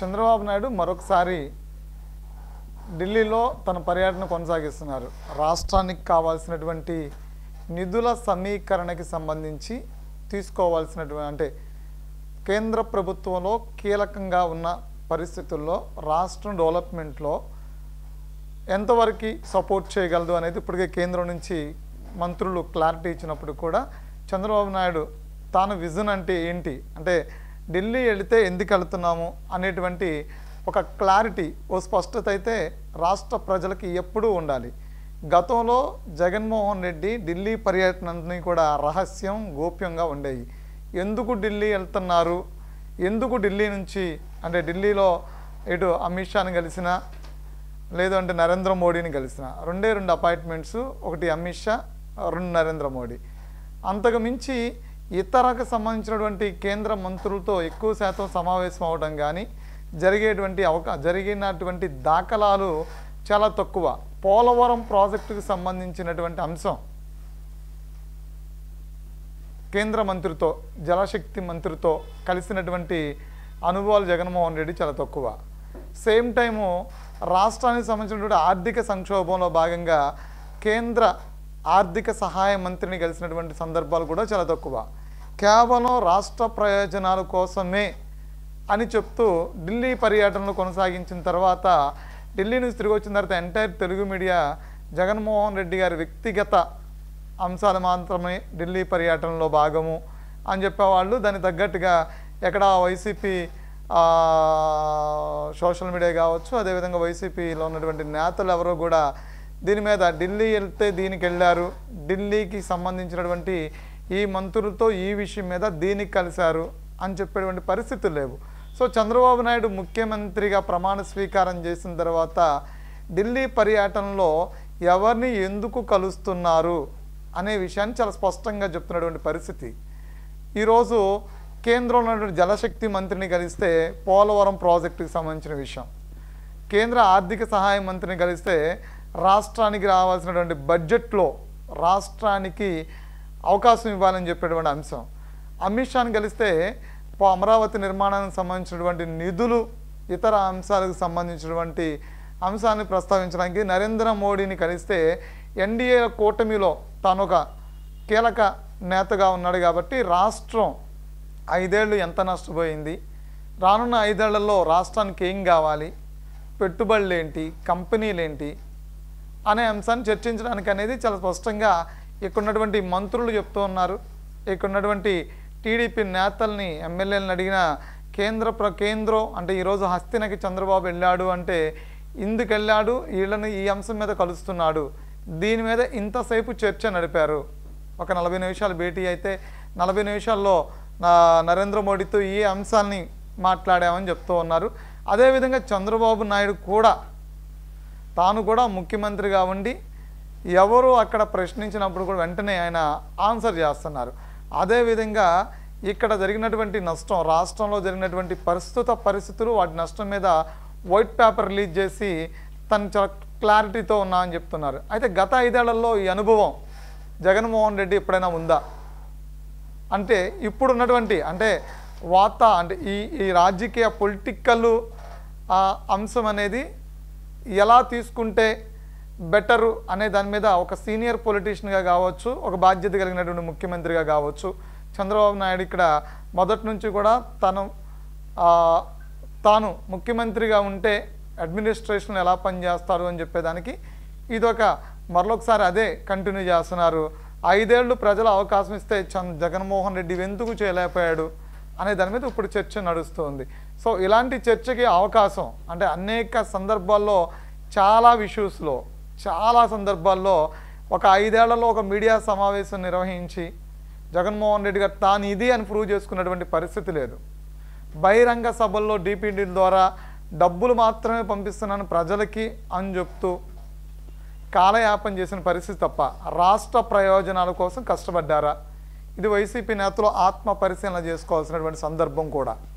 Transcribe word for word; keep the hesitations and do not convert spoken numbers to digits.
చంద్రబాబు నాయుడు మరొకసారి ఢిల్లీలో తన పర్యటన కొనసాగిస్తున్నారు. రాష్ట్రానికి కావాల్సినటువంటి నిధుల సమీకరణకి సంబంధించి తీసుకోవాల్సినటువంటి అంటే కేంద్ర ప్రభుత్వంలో కీలకంగా ఉన్న పరిస్థితుల్లో రాష్ట్రం డెవలప్మెంట్లో ఎంతవరకు సపోర్ట్ చేయగలదు అనేది ఇప్పటికే కేంద్రం నుంచి మంత్రులు క్లారిటీ ఇచ్చినప్పుడు కూడా చంద్రబాబు నాయుడు తాను విజన్ అంటే ఏంటి, అంటే ఢిల్లీ వెళితే ఎందుకు వెళుతున్నాము అనేటువంటి ఒక క్లారిటీ, ఓ స్పష్టత అయితే రాష్ట్ర ప్రజలకి ఎప్పుడూ ఉండాలి. గతంలో జగన్మోహన్ రెడ్డి ఢిల్లీ పర్యటనని కూడా రహస్యం గోప్యంగా ఉండేవి. ఎందుకు ఢిల్లీ వెళ్తున్నారు, ఎందుకు ఢిల్లీ నుంచి అంటే ఢిల్లీలో ఇటు అమిత్ షాని కలిసిన లేదు అంటే నరేంద్ర మోడీని కలిసిన రెండే రెండు అపాయింట్మెంట్స్, ఒకటి అమిత్ షా, రెండు నరేంద్ర మోడీ. అంతకు మించి ఇతరకు సంబంధించినటువంటి కేంద్ర మంత్రులతో ఎక్కువ శాతం సమావేశం అవడం కానీ జరిగేటువంటి అవకా జరిగినటువంటి దాఖలాలు చాలా తక్కువ. పోలవరం ప్రాజెక్టుకు సంబంధించినటువంటి అంశం కేంద్ర మంత్రితో జలశక్తి మంత్రితో కలిసినటువంటి అనుభవాలు జగన్మోహన్ రెడ్డి చాలా తక్కువ. సేమ్ టైము రాష్ట్రానికి సంబంధించినటువంటి ఆర్థిక సంక్షోభంలో భాగంగా కేంద్ర ఆర్థిక సహాయ మంత్రిని కలిసినటువంటి సందర్భాలు కూడా చాలా తక్కువ. కేవలం రాష్ట్ర ప్రయోజనాల కోసమే అని చెప్తూ ఢిల్లీ పర్యటనలు కొనసాగించిన తర్వాత ఢిల్లీ నుంచి తిరిగి వచ్చిన తర్వాత ఎంటైర్ తెలుగు మీడియా జగన్మోహన్ రెడ్డి గారి వ్యక్తిగత అంశాలు మాత్రమే ఢిల్లీ పర్యటనలో భాగము అని చెప్పేవాళ్ళు. దానికి తగ్గట్టుగా ఎక్కడ వైసీపీ సోషల్ మీడియా కావచ్చు, అదేవిధంగా వైసీపీలో ఉన్నటువంటి నేతలు ఎవరో కూడా దీని మీద ఢిల్లీ వెళ్తే దీనికి వెళ్ళారు, ఢిల్లీకి సంబంధించినటువంటి ఈ మంత్రులతో ఈ విషయం మీద దీనికి కలిశారు అని చెప్పేటువంటి పరిస్థితులు లేవు. సో చంద్రబాబు నాయుడు ముఖ్యమంత్రిగా ప్రమాణ స్వీకారం చేసిన తర్వాత ఢిల్లీ పర్యటనలో ఎవరిని ఎందుకు కలుస్తున్నారు అనే విషయాన్ని చాలా స్పష్టంగా చెప్తున్నటువంటి పరిస్థితి. ఈరోజు కేంద్రంలో ఉన్నటువంటి జలశక్తి మంత్రిని కలిస్తే పోలవరం ప్రాజెక్టుకి సంబంధించిన విషయం, కేంద్ర ఆర్థిక సహాయ మంత్రిని కలిస్తే రాష్ట్రానికి రావాల్సినటువంటి బడ్జెట్లో రాష్ట్రానికి అవకాశం ఇవ్వాలని చెప్పేటువంటి అంశం, అమిత్ షాని కలిస్తే అమరావతి నిర్మాణానికి సంబంధించినటువంటి నిధులు ఇతర అంశాలకు సంబంధించినటువంటి అంశాన్ని ప్రస్తావించడానికి, నరేంద్ర మోడీని కలిస్తే ఎన్డీఏ కూటమిలో తాను ఒక కీలక నేతగా ఉన్నాడు కాబట్టి రాష్ట్రం ఐదేళ్ళు ఎంత నష్టపోయింది, రానున్న ఐదేళ్లలో రాష్ట్రానికి ఏం కావాలి, పెట్టుబడులు ఏంటి, కంపెనీలు ఏంటి అనే అంశాన్ని చర్చించడానికి అనేది చాలా స్పష్టంగా ఇక్కడ ఉన్నటువంటి మంత్రులు చెప్తూ ఉన్నారు. ఇక్కడ ఉన్నటువంటి టీడీపీ నేతల్ని ఎమ్మెల్యేలను అడిగిన కేంద్ర ప్ర కేంద్రం అంటే ఈరోజు హస్తినకి చంద్రబాబు వెళ్ళాడు అంటే ఇందుకు వెళ్ళాడు, వీళ్ళని ఈ అంశం మీద కలుస్తున్నాడు, దీని మీద ఇంతసేపు చర్చ నడిపారు. ఒక నలభై నిమిషాలు భేటీ అయితే నలభై నిమిషాల్లో నరేంద్ర మోడీతో ఈ అంశాన్ని మాట్లాడామని చెప్తూ ఉన్నారు. అదేవిధంగా చంద్రబాబు నాయుడు కూడా తాను కూడా ముఖ్యమంత్రిగా ఉండి ఎవరు అక్కడ ప్రశ్నించినప్పుడు కూడా వెంటనే ఆయన ఆన్సర్ చేస్తున్నారు. అదేవిధంగా ఇక్కడ జరిగినటువంటి నష్టం, రాష్ట్రంలో జరిగినటువంటి ప్రస్తుత పరిస్థితులు, వాటి నష్టం మీద వైట్ పేపర్ రిలీజ్ చేసి తను చాలా క్లారిటీతో ఉన్నా అని చెప్తున్నారు. అయితే గత ఐదేళ్లలో ఈ అనుభవం జగన్మోహన్ రెడ్డి ఎప్పుడైనా ఉందా అంటే ఇప్పుడు ఉన్నటువంటి అంటే వార్త అంటే ఈ ఈ రాజకీయ పొలిటికల్ అంశం అనేది ఎలా తీసుకుంటే బెటరు అనే దాని మీద ఒక సీనియర్ పొలిటీషియన్గా కావచ్చు, ఒక బాధ్యత కలిగినటువంటి ముఖ్యమంత్రిగా కావచ్చు చంద్రబాబు నాయుడు ఇక్కడ మొదటి నుంచి కూడా తను తాను ముఖ్యమంత్రిగా ఉంటే అడ్మినిస్ట్రేషన్ ఎలా పనిచేస్తారు అని చెప్పేదానికి ఇదొక మరొకసారి అదే కంటిన్యూ చేస్తున్నారు. ఐదేళ్లు ప్రజల అవకాశం ఇస్తే చంద్ జగన్మోహన్ రెడ్డి ఎందుకు చేయలేకపోయాడు అనే దాని మీద ఇప్పుడు చర్చ నడుస్తుంది. సో ఇలాంటి చర్చకి అవకాశం అంటే అనేక సందర్భాల్లో చాలా ఇష్యూస్లో చాలా సందర్భాల్లో ఒక ఐదేళ్లలో ఒక మీడియా సమావేశం నిర్వహించి జగన్మోహన్ రెడ్డి గారు తాను ఇది అని ప్రూవ్ చేసుకున్నటువంటి పరిస్థితి లేదు. బహిరంగ సభల్లో డీపీడీ ద్వారా డబ్బులు మాత్రమే పంపిస్తున్నాను ప్రజలకి అని చెప్తూ కాలయాపన చేసిన పరిస్థితి తప్ప రాష్ట్ర ప్రయోజనాల కోసం కష్టపడ్డారా? ఇది వైసీపీ నేతలు ఆత్మ పరిశీలన చేసుకోవాల్సినటువంటి సందర్భం కూడా.